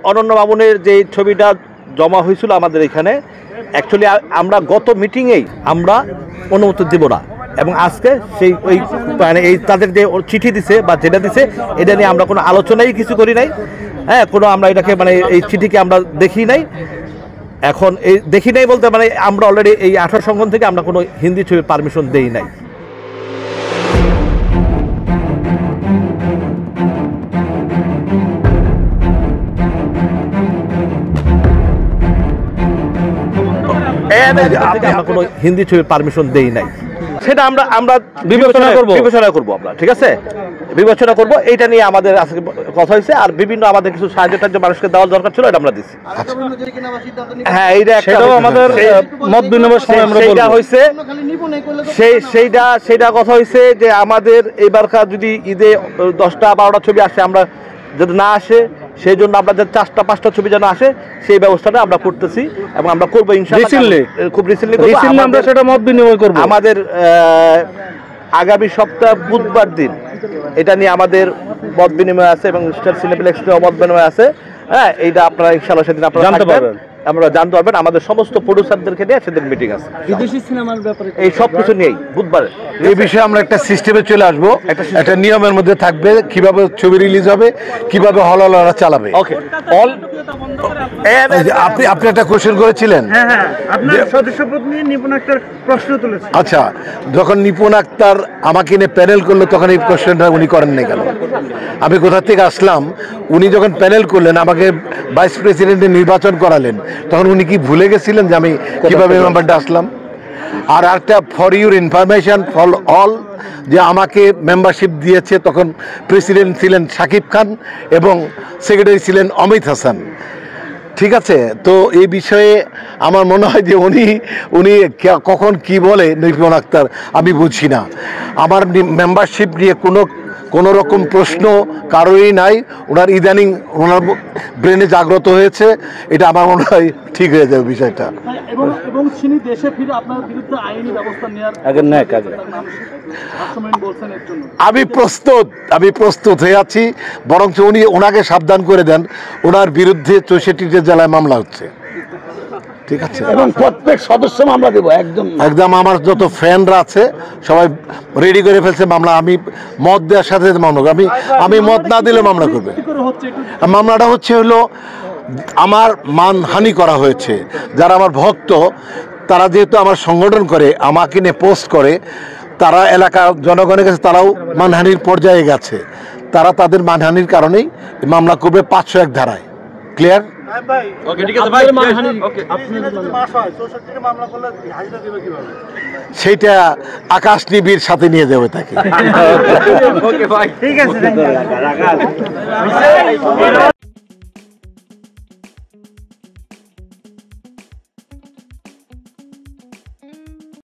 অনন্য মামুনের যে ছবিটা জমা হয়েছিল আমাদের এখানে, অ্যাকচুয়ালি আমরা গত মিটিংয়েই আমরা অনুমতি দেব না, এবং আজকে সেই ওই মানে এই তাদের যে চিঠি দিছে বা যেটা দিছে এটা নিয়ে আমরা কোনো আলোচনাই কিছু করি নাই। হ্যাঁ, কোনো আমরা এটাকে মানে এই চিঠিকে আমরা দেখি নাই। এখন এই দেখি নাই বলতে মানে আমরা অলরেডি এই 18 সংগঠন থেকে আমরা কোনো হিন্দি ছবির পারমিশন দেই নাই। আমরা কোনো হিন্দি ছবির পারমিশন দেই নাই, সেটা আমরা বিবেচনা করবো আমরা, ঠিক আছে, বিবেচনা করবো। এইটা নিয়ে আমাদের আজকে কথা হয়েছে। আর বিভিন্ন আমাদের কিছু সাহায্য টাহায্য মানুষকে দেওয়ার দরকার ছিল, এটা আমরা দিচ্ছি। হ্যাঁ, এইটা আমাদের মত বিনিময়ের সময় সেইটা হয়েছে, সেইটা কথা হয়েছে যে আমাদের এবারকার যদি ঈদে 10টা 12টা ছবি আসে, আমরা যদি না আসে সেই জন্য আমরা যে 4টা 5টা ছবি যেন আসে সেই ব্যবস্থাটা আমরা করতেছি এবং আমরা করবো ইনশাআল্লাহ। খুব রিসেন্টলি আমরা সেটা মত বিনিময় করব। আমাদের আগামী সপ্তাহ বুধবার দিন এটা নিয়ে আমাদের মত বিনিময় আছে এবং স্টার সিনেপ্লেক্স নিয়ে মত বিনিময় আছে। হ্যাঁ, এইটা আপনারা ইনশাআল্লাহ সেদিন আপনারা জানতে পারবেন, আমরা জানতে পারবেন। আমাদের সমস্ত প্রোডিউসারদেরকে নিয়ে সেদিন মিটিং আছে বিদেশি সিনেমার ব্যাপারে, এই সব কিছু নিয়েই বুধবারে। এই বিষয়ে আমরা একটা সিস্টেমে চলে আসবো, একটা নিয়মের মধ্যে থাকবে কিভাবে ছবি রিলিজ হবে, কিভাবে হলওয়ালারা চালাবে। ওকে, আপনি একটা কোশ্চেন করেছিলেন। হ্যাঁ, আপনার সদস্যপদ নিয়ে নিপুণ আক্তার প্রশ্ন তুলেছে। আচ্ছা, যখন নিপুণ আক্তার আমাকে নিয়ে প্যানেল করলো তখন এই কোশ্চেনটা উনি করেন নাই কেন? আমি কোথা থেকে আসলাম? উনি যখন প্যানেল করলেন, আমাকে ভাইস প্রেসিডেন্টের নির্বাচন করালেন, তখন উনি কি ভুলে গেছিলেন যে আমি কিভাবে মেম্বারটা আসলাম? আর একটা for your information for all, যে আমাকে মেম্বারশিপ দিয়েছে তখন প্রেসিডেন্ট ছিলেন শাকিব খান এবং সেক্রেটারি ছিলেন অমিত হাসান। ঠিক আছে, তো এই বিষয়ে আমার মনে হয় যে উনি কখন কি বলে নিপুণ আক্তার আমি বুঝি না। আমার মেম্বারশিপ নিয়ে কোনো রকম প্রশ্ন কারোরই নাই। ওনার ইদানিং ওনার ব্রেনে জাগ্রত হয়েছে, এটা আমার মনে হয় ঠিক হয়ে যাবে বিষয়টা। এবং তিনি দেশে ফিরে আপনার বিরুদ্ধে আইনি ব্যবস্থা নেওয়ার আমি প্রস্তুত হয়ে আছি। বরঞ্চ ওনাকে সাবধান করে দেন, ওনার বিরুদ্ধে 64টি জেলায় মামলা হচ্ছে। ঠিক আছে, এবং প্রত্যেক সদস্য মামলা দেবো একদম। আমার যত ফ্রেন্ডরা আছে সবাই রেডি করে ফেলছে মামলা। আমি মত দেওয়ার সাথে মামলা করবো, আমি মত না দিলে মামলা করবে। মামলাটা হলো আমার মানহানি করা হয়েছে। যারা আমার ভক্ত, তারা যেহেতু আমার সংগঠন করে, আমাকে নিয়ে পোস্ট করে, তারা এলাকার জনগণের কাছে তারাও মানহানির পর্যায়ে গেছে। তারা তাদের মানহানির কারণেই মামলা করবে 501 ধারায়। ক্লিয়ার? সেইটা আকাশ নিবিড় সাথে নিয়ে যাবে তাকে। ঠিক আছে।